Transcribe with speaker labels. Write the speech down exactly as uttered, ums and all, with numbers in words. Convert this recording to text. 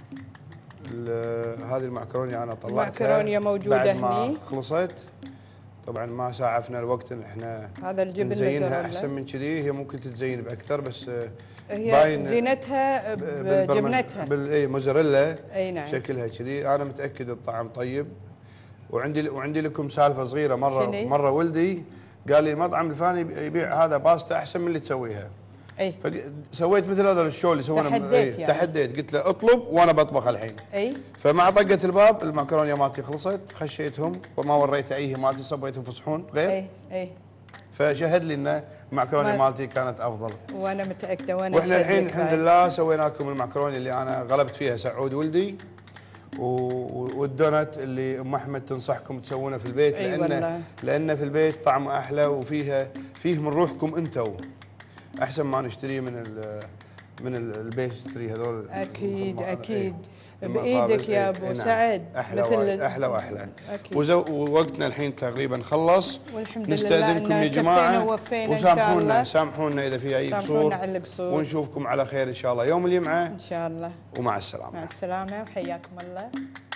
Speaker 1: هذه المعكرونيه انا طلعتها
Speaker 2: المعكرونيه موجوده
Speaker 1: بعد ما
Speaker 2: هني.
Speaker 1: خلصت. طبعا ما سعفنا الوقت ان احنا
Speaker 2: هذا الجبن
Speaker 1: نزينها احسن من كذي، هي ممكن تتزين باكثر بس
Speaker 2: هي
Speaker 1: باين
Speaker 2: زينتها بجبنتها
Speaker 1: بالاي موزاريلا.
Speaker 2: اي نعم.
Speaker 1: شكلها كذي انا متاكد الطعم طيب. وعندي وعندي لكم سالفه صغيره. مره
Speaker 2: شني؟
Speaker 1: مره ولدي قال لي المطعم الفلاني يبيع هذا باستا احسن من اللي تسويها.
Speaker 2: اي
Speaker 1: فسويت مثل هذا الشو اللي يسوونه.
Speaker 2: تحديت يعني.
Speaker 1: تحديت قلت له اطلب وانا بطبخ الحين.
Speaker 2: اي
Speaker 1: فمع طقه الباب المعكرونيه مالتي خلصت، خشيتهم وما وريته اي مالتي، صبيتهم في صحون غير.
Speaker 2: اي اي
Speaker 1: فشهد لي ان المعكرونيه مالتي كانت افضل.
Speaker 2: وانا متاكده. وانا
Speaker 1: واحنا الحين الحمد لله سوينا لكم المعكرونه اللي انا غلبت فيها سعود ولدي، والدونت اللي ام احمد تنصحكم تسوونه في البيت.
Speaker 2: أي
Speaker 1: لانه لانه في البيت طعمه احلى وفيها فيه من روحكم انتم، احسن ما نشتريه من ال من البيستري هذول.
Speaker 2: اكيد اكيد
Speaker 1: ايه
Speaker 2: بايدك يا ابو
Speaker 1: ايه
Speaker 2: سعد.
Speaker 1: احلى
Speaker 2: مثل
Speaker 1: احلى واحلى.
Speaker 2: أكيد.
Speaker 1: ووقتنا الحين تقريبا خلص.
Speaker 2: والحمد
Speaker 1: نستاذنكم
Speaker 2: لله
Speaker 1: يا جماعه
Speaker 2: وسامحونا
Speaker 1: سامحونا اذا في اي قصور، ونشوفكم على خير ان شاء الله يوم الجمعه
Speaker 2: ان شاء الله.
Speaker 1: ومع السلامه.
Speaker 2: مع السلامه وحياكم الله.